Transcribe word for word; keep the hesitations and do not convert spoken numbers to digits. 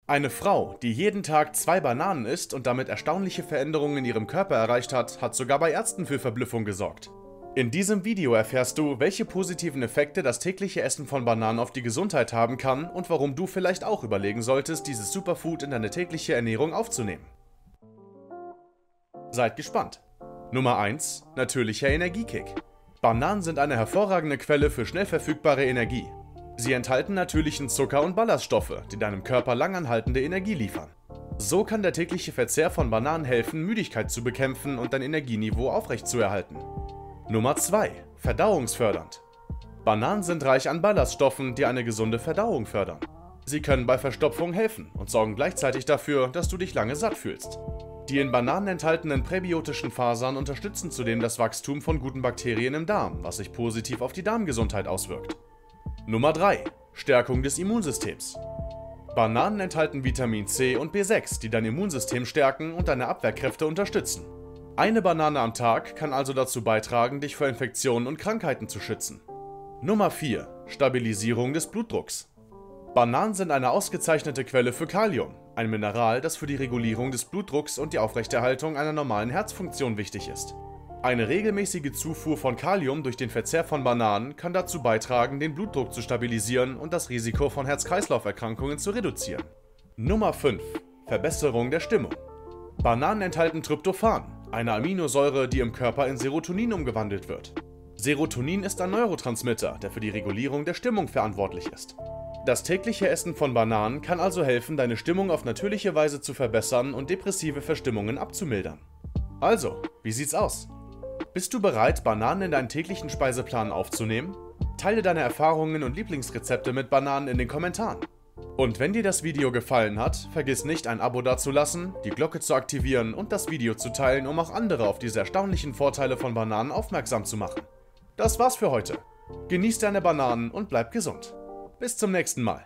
Eine Frau, die jeden Tag zwei Bananen isst und damit erstaunliche Veränderungen in ihrem Körper erreicht hat, hat sogar bei Ärzten für Verblüffung gesorgt. In diesem Video erfährst du, welche positiven Effekte das tägliche Essen von Bananen auf die Gesundheit haben kann und warum du vielleicht auch überlegen solltest, dieses Superfood in deine tägliche Ernährung aufzunehmen. Seid gespannt. Nummer eins. Natürlicher Energiekick. Bananen sind eine hervorragende Quelle für schnell verfügbare Energie. Sie enthalten natürlichen Zucker und Ballaststoffe, die deinem Körper langanhaltende Energie liefern. So kann der tägliche Verzehr von Bananen helfen, Müdigkeit zu bekämpfen und dein Energieniveau aufrechtzuerhalten. Nummer zwei. Verdauungsfördernd. Bananen sind reich an Ballaststoffen, die eine gesunde Verdauung fördern. Sie können bei Verstopfung helfen und sorgen gleichzeitig dafür, dass du dich lange satt fühlst. Die in Bananen enthaltenen präbiotischen Fasern unterstützen zudem das Wachstum von guten Bakterien im Darm, was sich positiv auf die Darmgesundheit auswirkt. Nummer drei. Stärkung des Immunsystems. Bananen enthalten Vitamin C und B sechs, die dein Immunsystem stärken und deine Abwehrkräfte unterstützen. Eine Banane am Tag kann also dazu beitragen, dich vor Infektionen und Krankheiten zu schützen. Nummer vier. Stabilisierung des Blutdrucks. Bananen sind eine ausgezeichnete Quelle für Kalium, ein Mineral, das für die Regulierung des Blutdrucks und die Aufrechterhaltung einer normalen Herzfunktion wichtig ist. Eine regelmäßige Zufuhr von Kalium durch den Verzehr von Bananen kann dazu beitragen, den Blutdruck zu stabilisieren und das Risiko von Herz-Kreislauf-Erkrankungen zu reduzieren. Nummer fünf. Verbesserung der Stimmung. Bananen enthalten Tryptophan, eine Aminosäure, die im Körper in Serotonin umgewandelt wird. Serotonin ist ein Neurotransmitter, der für die Regulierung der Stimmung verantwortlich ist. Das tägliche Essen von Bananen kann also helfen, deine Stimmung auf natürliche Weise zu verbessern und depressive Verstimmungen abzumildern. Also, wie sieht's aus? Bist du bereit, Bananen in deinen täglichen Speiseplan aufzunehmen? Teile deine Erfahrungen und Lieblingsrezepte mit Bananen in den Kommentaren. Und wenn dir das Video gefallen hat, vergiss nicht, ein Abo dazulassen, die Glocke zu aktivieren und das Video zu teilen, um auch andere auf diese erstaunlichen Vorteile von Bananen aufmerksam zu machen. Das war's für heute. Genieß deine Bananen und bleib gesund. Bis zum nächsten Mal.